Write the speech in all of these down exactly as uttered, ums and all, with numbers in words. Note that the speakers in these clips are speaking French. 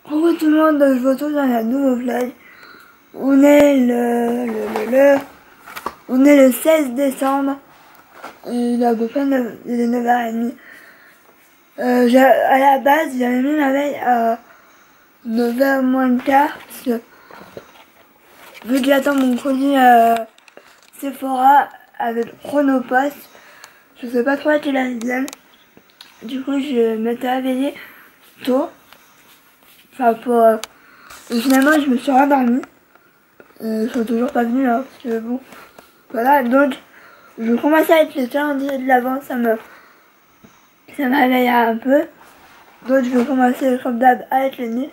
Coucou tout le monde, je vous retrouve dans un nouveau vlog. On est le, le, le, le, on est le seize décembre. Il est à peu près neuf heures trente. Euh, à la base, j'avais mis ma veille à neuf heures moins le quart. Parce que, vu que j'attends mon colis à Sephora avec Chronopost, je sais pas trop à quelle heure il est. Du coup, je m'étais réveillée tôt. Enfin, pour... Euh, finalement, je me suis rendormie. Euh, ils sont toujours pas venus, hein, parce que bon... Voilà, donc... Je commençais à être le calendrier de l'avant, ça me... Ça me réveillait un peu. Donc, je vais commencer, comme d'hab, avec le Nice.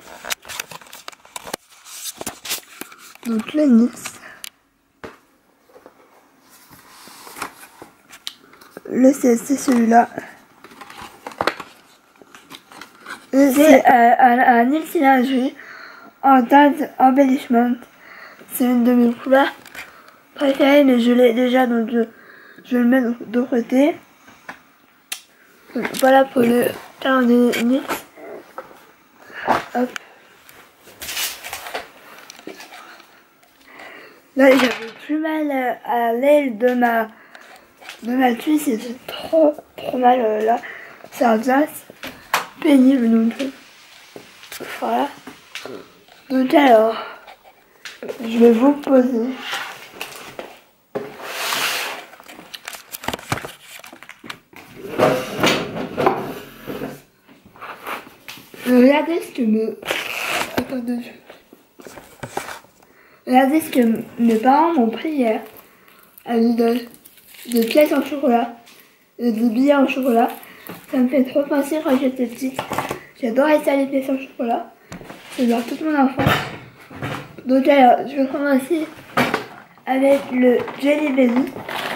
Donc, le Nice. Le C S, c'est celui-là. C'est euh, un, un Nice cylindrique en teinte embellishment. C'est une de mes couleurs préférées, mais je l'ai déjà, donc je, je le mets de côté. Voilà pour le calendrier Nice. Hop. Là, j'avais plus mal à l'aile de ma de ma cuisse, c'était trop trop mal euh, là. C'est un glace pénible, donc voilà. Donc alors, je vais vous poser. Regardez ce que me... Attendez. Regardez ce que mes parents m'ont pris hier. À Lidl. Des pièces en chocolat. Et des billets en chocolat. Ça me fait trop penser quand j'étais petite. J'adorais ça, les pièces en chocolat. C'est genre toute mon enfance. Donc alors, je vais commencer avec le Jelly Belly.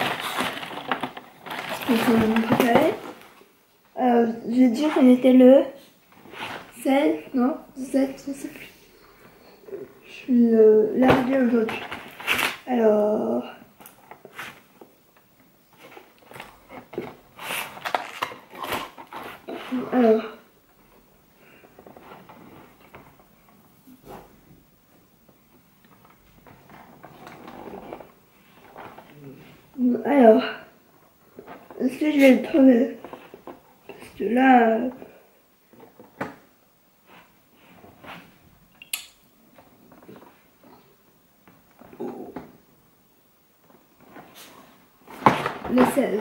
C'est mon préféré. Euh, je vais dire qu'on était le seize, non, dix-sept, je sais plus. Je suis euh, larguée aujourd'hui. Alors... Alors... Alors... Est-ce que je vais le trouver? Parce que là... Euh... Le seize.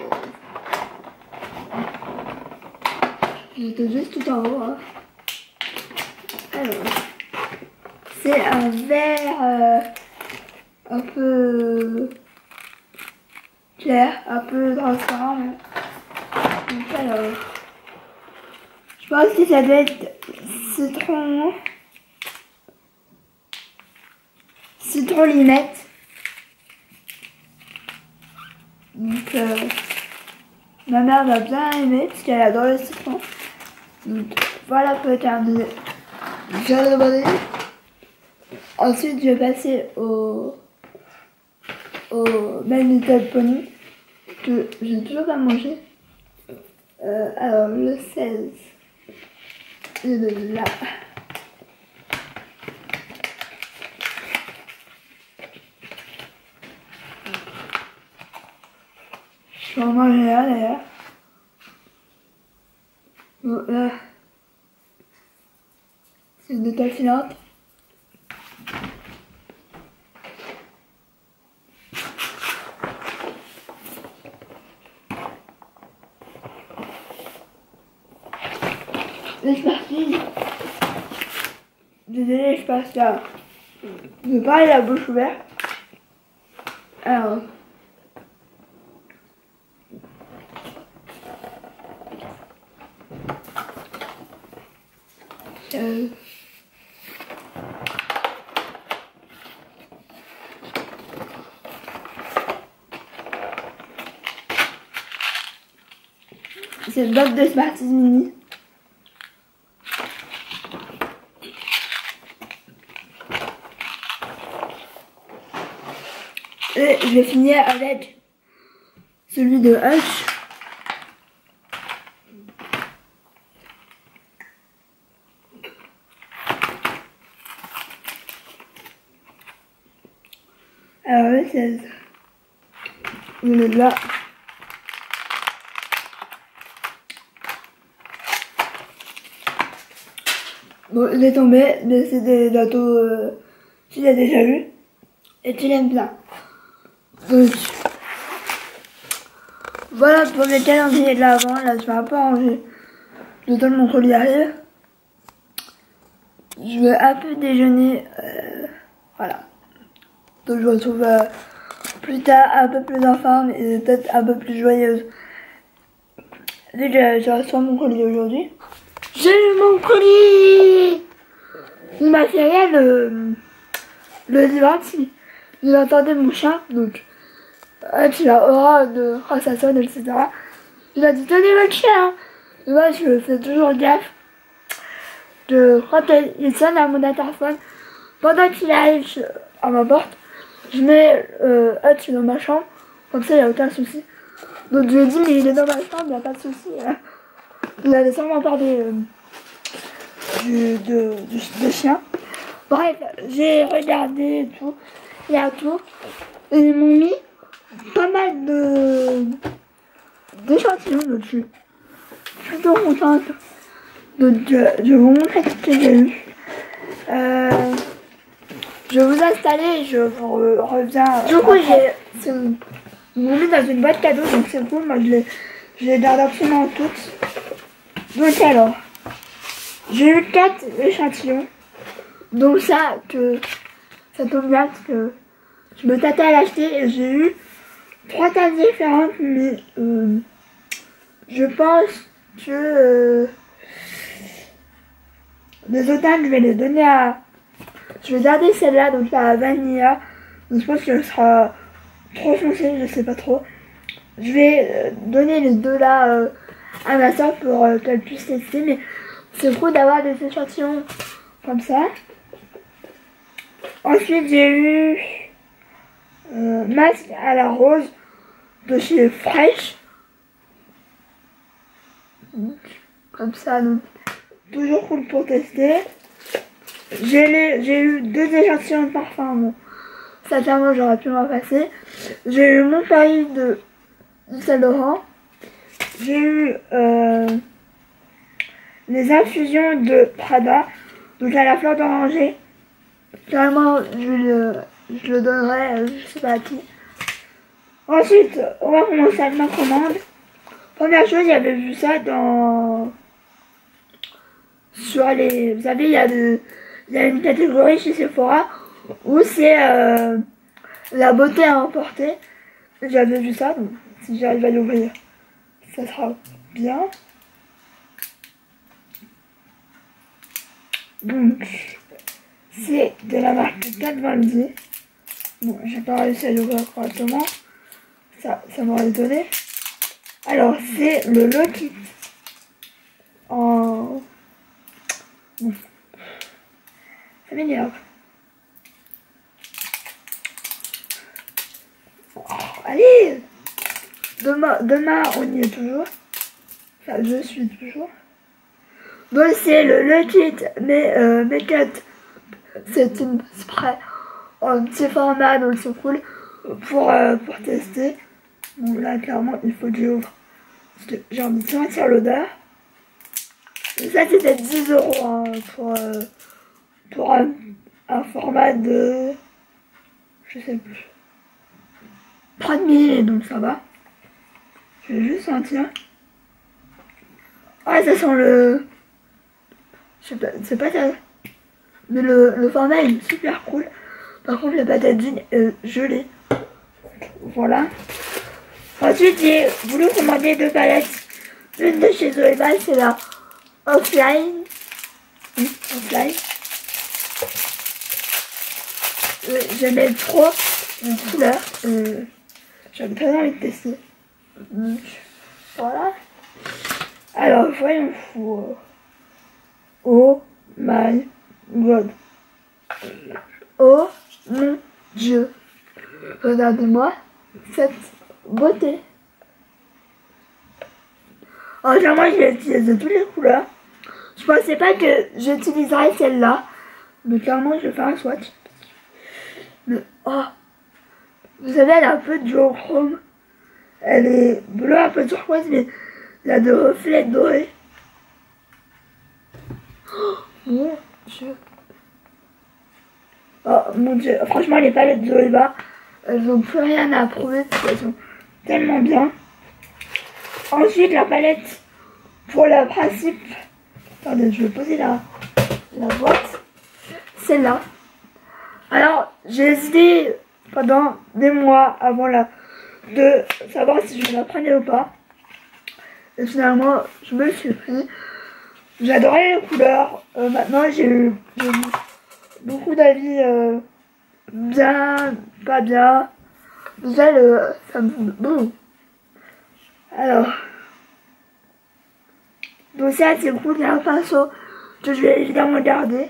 J'étais juste tout en haut. Hein. Alors, c'est un vert euh, un peu clair, un peu transparent. Mais... Donc alors, je pense que ça doit être citron, citron limette. Donc, euh, ma mère va bien aimer parce qu'elle adore le citron. Donc, voilà pour le calendrier. Ensuite, je vais passer au, au My Little Pony que j'ai toujours pas mangé. Euh, alors, le seize, c'est de là. Je vais en manger là d'ailleurs. Bon, là, c'est une étoile filante. C'est parti. Désolée, je passe là. Je vais pas aller la bouche ouverte. Alors. Euh. C'est le box de Smarties Mini. Et je vais finir avec celui de Hush. Alors le seize. Il est là. Bon, il est tombé, mais c'est des gâteaux euh, tu l'as déjà vu et tu l'aimes bien. Donc, voilà pour le calendrier de l'avant. Là, je vais un peu ranger. Le temps de mon colis arrive. Je vais un peu déjeuner. Euh, voilà. Donc, je vous retrouve euh, plus tard, un peu plus en forme et peut-être un peu plus joyeuse. Dès que je reçois mon colis aujourd'hui. J'ai eu mon colis! Il m'a fait rien le, le dimanche. Il entendait mon chat, donc euh, tu as aura de oh, ça sonne, et cetera. Il a dit tenez votre chien. Et moi je fais toujours gaffe. De, quand il sonne à mon interphone, pendant qu'il arrive à ma porte, je mets euh, Hutch dans ma chambre, comme ça il n'y a aucun souci. Donc je lui ai dit mais il est dans ma chambre, il n'y a pas de souci. Hein. Il avait sûrement parlé euh, du, de, du, de chien. Bref, j'ai regardé et tout, il y a tout. Et ils m'ont mis pas mal de d'échantillons dessus. Je suis plutôt contente. Donc je, je vais vous montrer ce que j'ai eu. Euh, je vais vous installer et je vous re, reviens. Du coup, j'ai ils m'ont mis dans une boîte cadeau, donc c'est cool. Moi, je les, je les garde absolument toutes. Donc alors, j'ai eu quatre échantillons. Donc ça, que ça tombe bien parce que je me tâtais à l'acheter et j'ai eu trois tasses différentes, mais euh, je pense que euh, les autres tasses, je vais les donner à... Je vais garder celle-là, donc la vanilla. Donc je pense qu'elle sera trop foncée, je sais pas trop. Je vais euh, donner les deux là euh, à ma soeur pour euh, qu'elle puisse tester, mais c'est cool d'avoir des échantillons comme ça. Ensuite, j'ai eu euh, masque à la rose de chez Fresh. Comme ça, donc toujours cool pour tester. J'ai eu deux échantillons de parfum. Bon, ça clairement j'aurais pu m'en passer. J'ai eu mon pari de Saint Laurent. J'ai eu euh, les infusions de Prada, donc à la fleur d'oranger. Carrément, je le, je le donnerai, je sais pas à qui. Ensuite, on va commencer avec ma commande. Première chose, j'avais vu ça dans... Sur les... Vous savez, il y a, de... il y a une catégorie chez Sephora où c'est euh, la beauté à emporter. J'avais vu ça, donc si j'arrive à l'ouvrir, ça sera bien. Donc... C'est de la marque quatre vingt-dix. Bon, j'ai pas réussi à l'ouvrir correctement. Ça, ça m'aurait étonné. Alors, c'est le Lucky en... Bon. Ça m'énerve. Oh, allez! Demain, demain, on y est toujours. Enfin, je suis toujours. Bon, c'est le Lucky mais euh, Make-up. C'est une spray en petit format, donc c'est cool pour, euh, pour tester. Bon, là, clairement, il faut que j'ouvre. Parce que j'ai envie de sentir l'odeur. Et ça, c'était dix euros hein, pour, euh, pour un, un format de... Je sais plus. trente mille, donc ça va. Je vais juste sentir. Ah, ça sent le... Je sais pas, c'est pas ça. Mais le, le format est super cool. Par contre, la patatine est gelée. Voilà. Ensuite, j'ai voulu commander deux palettes. L'une de chez Zoeva, c'est la Offline. Oui, Offline. Euh, J'aimais trop une couleur. Euh, J'avais très envie de tester. Donc, voilà. Alors, voyons fou. Oh my God. Oh mon Dieu. Regardez-moi cette beauté. Alors, clairement, je vais utiliser toutes les couleurs. Je pensais pas que j'utiliserais celle-là. Mais clairement, je vais faire un swatch. Mais, oh, Vous savez, elle a un peu de duochrome. Elle est bleue, un peu turquoise, mais elle a des reflets dorés. Oh mon dieu. Oh mon dieu. Franchement, les palettes de Zoeva, elles n'ont plus rien à prouver parce qu'elles sont tellement bien. Ensuite, la palette pour le principe. Attendez, je vais poser la, la boîte. Celle-là. Alors, j'ai hésité pendant des mois avant la, de savoir si je la prenais ou pas. Et finalement, je me suis pris. J'adorais les couleurs. Euh, maintenant, j'ai eu, eu beaucoup d'avis euh, bien, pas bien. Déjà, le, ça me bon. Alors, donc ça, c'est cool. Il y a un pinceau que je vais évidemment garder.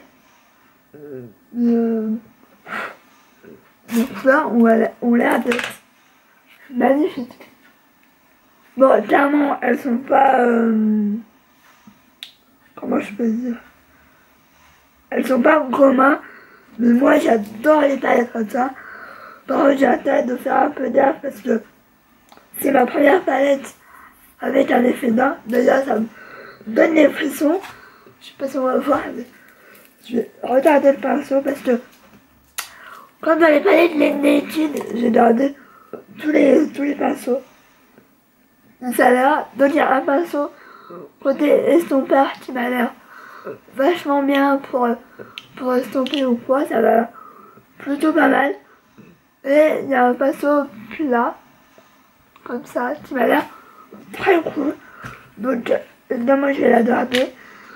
Euh, les couleurs ont l'air d'être magnifiques. Bon, clairement, elles sont pas... Euh, comment je peux dire? Elles sont pas communs, mais moi j'adore les palettes comme ça. Par contre, j'ai hâte de faire un peu gaffe parce que c'est ma première palette avec un effet d'un. Déjà, ça me donne des frissons. Je sais pas si on va voir, mais je vais retarder le pinceau parce que comme dans les palettes les Naked, j'ai gardé tous les, tous les pinceaux. Ça a l'air, donc il y a un pinceau côté estompeur qui m'a l'air vachement bien pour, pour estomper ou quoi, ça va plutôt pas mal. Et il y a un pinceau plat, comme ça, qui m'a l'air très cool. Donc évidemment je vais la garder.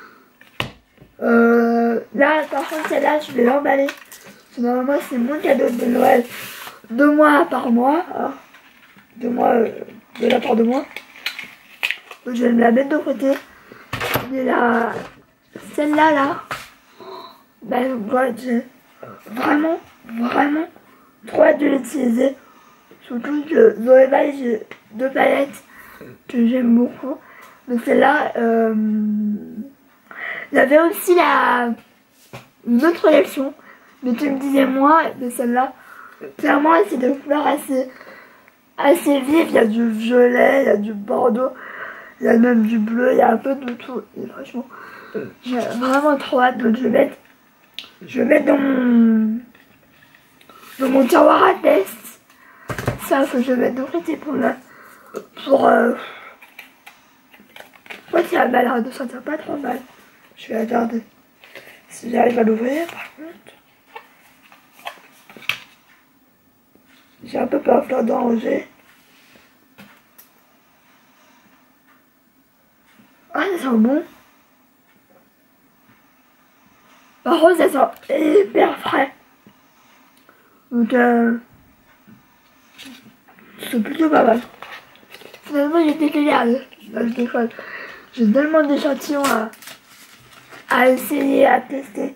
Euh, là par contre celle-là je vais l'emballer. Normalement c'est mon cadeau de Noël, deux mois par mois. Alors, deux mois euh, de la part de moi. Donc, je vais me la mettre de côté. Et là, celle-là là, ben voilà, j'ai vraiment, vraiment trop hâte de l'utiliser. Surtout que Zoeva, j'ai deux palettes que j'aime beaucoup. Donc celle-là, euh, j'avais aussi la une autre collection, mais tu me disais moi de celle-là. Clairement, c'est des couleurs assez assez vives. Il y a du violet, il y a du bordeaux, il y a même du bleu, il y a un peu de tout. Et franchement, j'ai vraiment trop hâte. Donc je vais mettre, je vais mettre dans mon dans mon tiroir à test. Ça, faut que je mette de côté pour la pour euh, moi qui a l'air de sentir pas trop mal. Je vais la garder. Si j'arrive à l'ouvrir, par contre, j'ai un peu peur de l'enranger. Ah, ça sent bon. Par contre, ça sent hyper frais. Donc, euh, c'est plutôt pas mal. Finalement, j'ai été garder. Là, je déconne. J'ai tellement d'échantillons à, à essayer, à tester.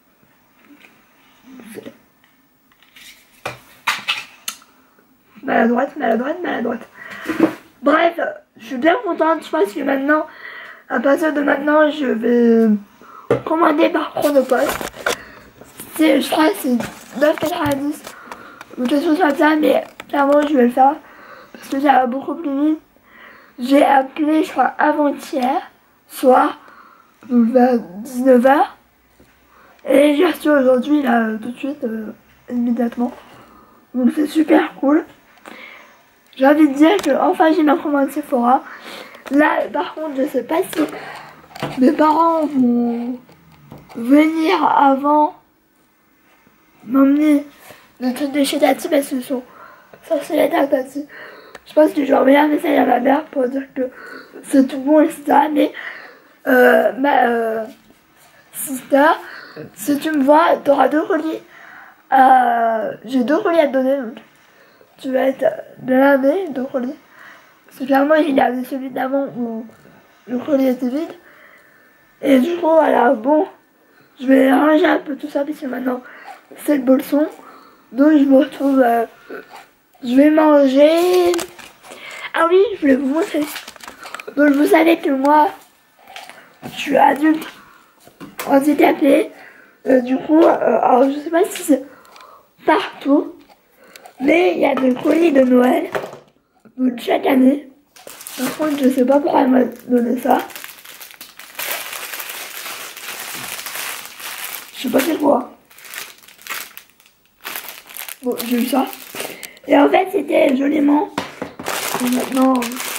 Maladroite, maladroite, maladroite. Bref, je suis bien contente. Je pense que maintenant, à partir de maintenant, je vais commander par Chronopost. Je crois que c'est neuf quatre-vingt-dix ou quelque chose comme ça, mais clairement, je vais le faire parce que ça va beaucoup plus vite. J'ai appelé, je crois, avant-hier soir, donc vers dix-neuf heures. Et j'ai reçu aujourd'hui, là, tout de suite, euh, immédiatement. Donc c'est super cool. J'ai envie de dire que enfin j'ai ma commande Sephora. Là, par contre, je sais pas si mes parents vont venir avant m'emmener le truc de chez Tati parce que sont censés être à Tati. Je pense que je vais envoyer un message à ma mère pour dire que c'est tout bon, et cetera. Mais euh, ma euh, sister, si tu me vois, tu auras deux colis. Euh, J'ai deux colis à te donner, donc tu vas être bien lavé, deux colis. Parce que clairement, il y avait celui d'avant où le colis était vide. Et du coup, voilà, bon, je vais ranger un peu tout ça parce que maintenant, c'est le bolson. Donc, je me retrouve, euh, je vais manger. Ah oui, je voulais vous montrer. Donc, vous savez que moi, je suis adulte handicapé. Euh, du coup, euh, alors je sais pas si c'est partout, Mais il y a des colis de Noël. Donc chaque année. Par contre, je sais pas pourquoi elle m'a donné ça. Je sais pas c'est quoi. Bon, j'ai eu ça. Et en fait, c'était joliment. Et maintenant.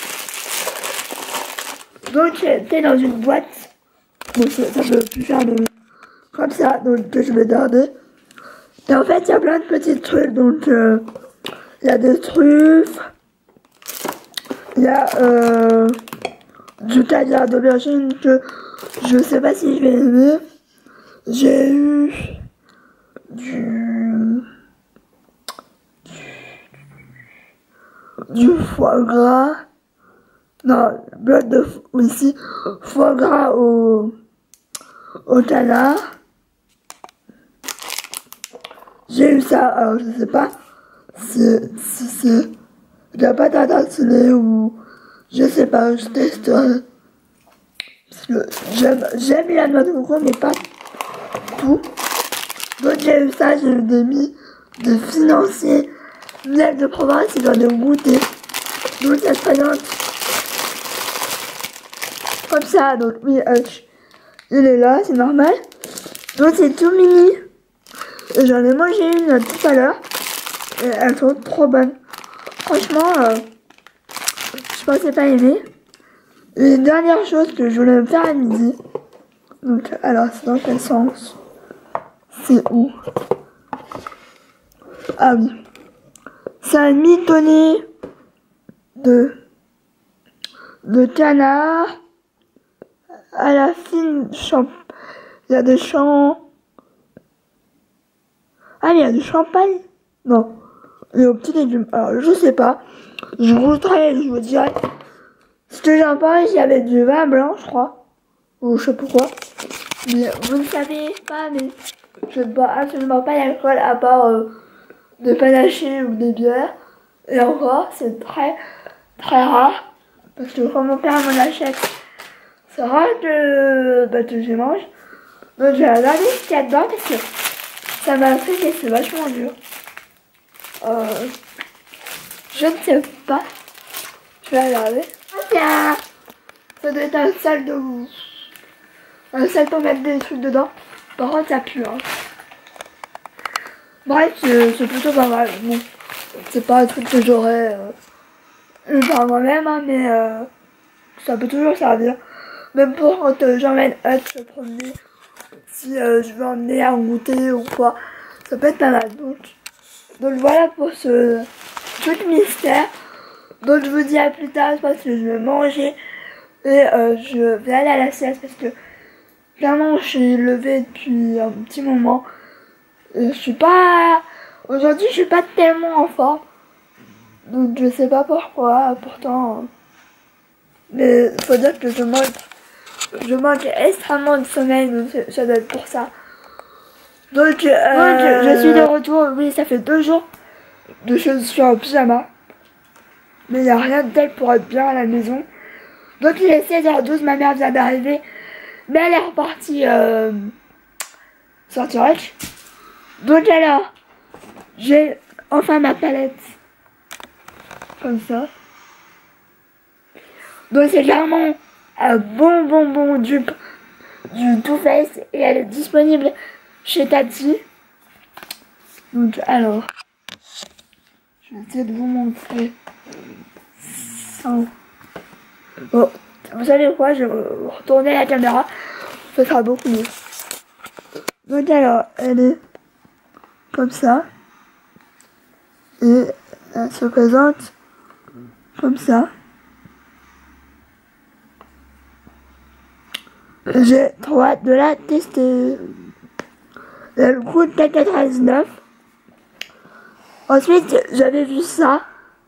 Donc, c'était dans une boîte. Bon, ça, ça peut plus faire de. Comme ça, donc que je vais garder. Et en fait, il y a plein de petits trucs. Donc, euh, il y a des truffes. Il y a euh, du caviar d'aubergine que je sais pas si je vais aimer. J'ai eu du, du, du foie gras. Non, bloc de aussi foie gras au, au canard. J'ai eu ça, alors je sais pas si, si c'est de la patate à saler ou je sais pas, je testerai. Parce que j'aime, j'aime la noix de coco, mais pas tout. Donc j'ai eu ça, j'ai eu des mis de financiers, miel de province, et j'en ai goûté. Donc ça se présente comme ça, donc oui, euh, il est là, c'est normal. Donc c'est tout mini. Et j'en ai mangé une tout à l'heure. Et elles sont trop bonnes. Franchement, euh, je pensais pas aimer. Et une dernière chose que je voulais me faire à midi. Donc, alors, c'est dans quel sens? C'est où? Ah oui. C'est un mitonné de, de canard à la fine champ. Il y a des champs. Ah, il y a du champagne? Non. Et aux petits légumes. Alors, je sais pas. Je goûterai et je vous dirai. Ce que j'en pense, il y avait du vin blanc, je crois. Ou je sais pas pourquoi. Mais vous ne savez pas, mais je ne bois absolument pas d'alcool à part euh, de panaché ou des bières. Et encore, c'est très, très rare. Parce que quand mon père m'en achète, c'est rare que, bah, que je mange. Donc, je vais regarder ce qu'il y a dedans parce que ça m'a fait que c'est vachement dur. Euh, je ne sais pas. Je vais regarder. Ah tiens, ça doit être un sac de... Un sac pour mettre des trucs dedans. Par contre, ça pue. Hein. Bref, c'est plutôt pas mal. Bon, c'est pas un truc que j'aurais euh, eu par moi-même, hein, mais euh, ça peut toujours servir. Même pour quand euh, j'emmène Hutch se promener. Si euh, je veux emmener à goûter ou quoi. Ça peut être pas mal. Donc, donc voilà pour ce truc mystère. Donc je vous dis à plus tard parce que je vais manger. Et euh, je vais aller à la sieste parce que clairement je suis levée depuis un petit moment. Et je suis pas... Aujourd'hui je suis pas tellement en forme. Donc je sais pas pourquoi, pourtant... Mais faut dire que je manque... Je manque extrêmement de sommeil, donc ça doit être pour ça. Donc, euh, donc je suis de retour, oui ça fait deux jours que je suis en pyjama. Mais il n'y a rien de tel pour être bien à la maison. Donc il est seize heures douze, ma mère vient d'arriver. Mais elle est repartie euh, sortir Hutch. Donc alors, j'ai enfin ma palette. Comme ça. Donc c'est clairement un bon bon bon dupe du Too Faced. Et elle est disponible chez Tati. Donc alors, je vais essayer de vous montrer ça. Bon, vous savez quoi, je vais retourner la caméra, ça sera beaucoup mieux. Donc alors, elle est comme ça. Et elle se présente comme ça. J'ai trop hâte de la tester. Elle coûte quatre quatre-vingt-dix-neuf. Ensuite, j'avais vu ça.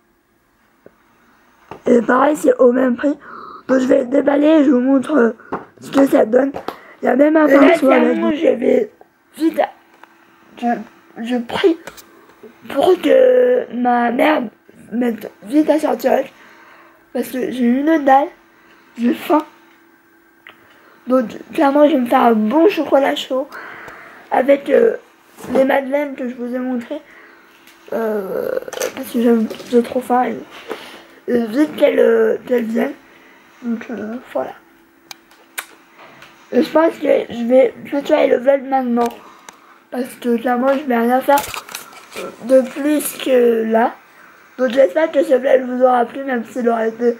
Et pareil, c'est au même prix. Donc je vais le déballer et je vous montre euh, ce que ça donne. Il y a même un pinceau avec. Je vais vite. Je, je prie pour que ma mère mette vite à sortir. Parce que j'ai une dalle. J'ai faim. Donc clairement, je vais me faire un bon chocolat chaud. Avec euh, les madeleines que je vous ai montré. Euh, parce que j'aime j'ai trop faim et, et vite qu'elle euh, qu'elle vienne. Donc euh, voilà. Et je pense que je vais tutoyer le vlog maintenant. Parce que clairement je vais rien faire de plus que là. Donc j'espère que ce vlog vous aura plu, même s'il aurait été...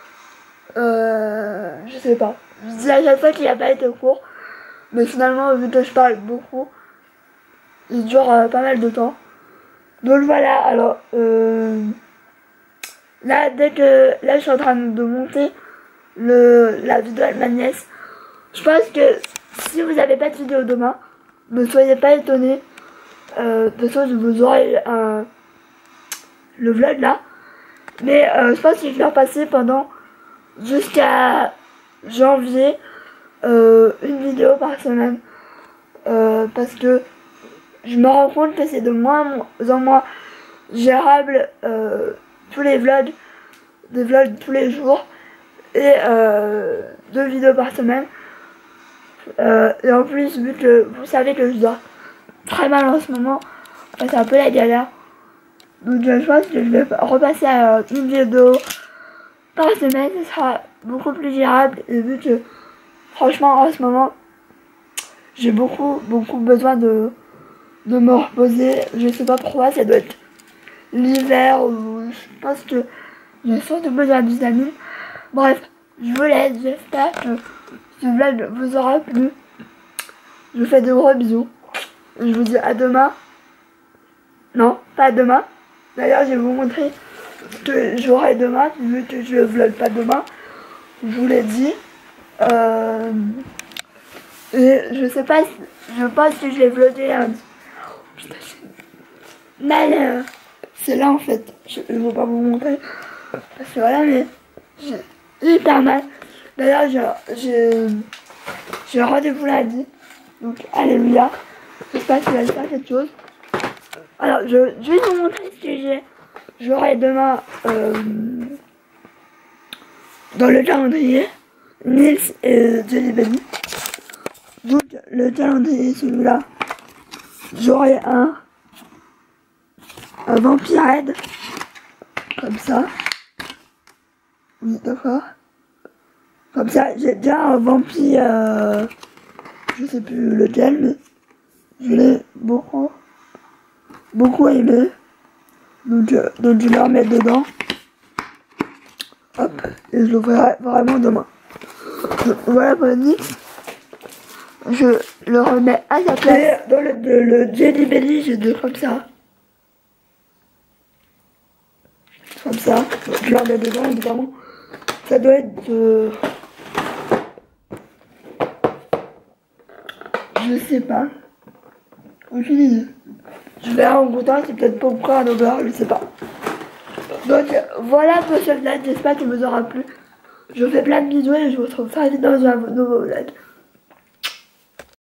Euh, je sais pas. Je dis à chaque fois qu'il n'a pas été court. Mais finalement, vu que je parle beaucoup, il dure euh, pas mal de temps. Donc voilà, alors... Euh, là, dès que... Là, je suis en train de monter le, la vidéo de ma nièce. Je pense que si vous n'avez pas de vidéo demain, ne soyez pas étonnés. Euh, de toute façon, vous aurez un... le vlog là, mais euh, je pense que je vais repasser pendant jusqu'à janvier euh, une vidéo par semaine euh, parce que je me rends compte que c'est de moins en moins gérable euh, tous les vlogs, des vlogs tous les jours et euh, deux vidéos par semaine euh, et en plus vu que vous savez que je dors très mal en ce moment, c'est un peu la galère. Donc je pense que je vais repasser à une vidéo par semaine, ce sera beaucoup plus gérable et vu que franchement en ce moment j'ai beaucoup beaucoup besoin de, de me reposer. Je sais pas pourquoi, ça doit être l'hiver ou je pense que j'ai surtout besoin de vitamines. Bref, je vous laisse, j'espère que ce vlog vous aura plu. Je vous fais de gros bisous. Je vous dis à demain. Non, pas demain. D'ailleurs, je vais vous montrer ce que j'aurai demain, vu que je ne vlog pas demain. Je vous l'ai dit. Euh... Et je sais pas, si... je pense que je l'ai vlogué un... Putain, c'est mal. Euh... C'est là en fait. Je ne vais pas vous montrer. Parce que voilà, mais j'ai hyper mal. D'ailleurs, j'ai j'ai rendez-vous lundi. Donc, alléluia. J'espère qu'il va se faire quelque chose. Alors, je, je vais vous montrer ce que j'ai. J'aurai demain euh, dans le calendrier Nils et Jelly Belly. Donc, le calendrier, celui-là, j'aurai un, un Vampirade. Comme ça. Oui, d'accord. Comme ça, j'ai déjà un vampire. Euh, je sais plus lequel, mais je l'ai beaucoup. beaucoup aimé, donc, euh, donc je vais le remettre dedans, hop, et je le ferai vraiment demain. Voilà pour le Nix, je le remets à sa place. Et dans le, le, le Jelly Belly, j'ai deux comme ça, comme ça, je le remets dedans évidemment, ça doit être de... je sais pas, aucune idée. Je verrai en goûtant, c'est peut-être pas encore un over, je sais pas. Donc voilà pour ce vlog, j'espère qu'il vous aura plu. Je vous fais plein de bisous et je vous retrouve très vite dans un nouveau vlog.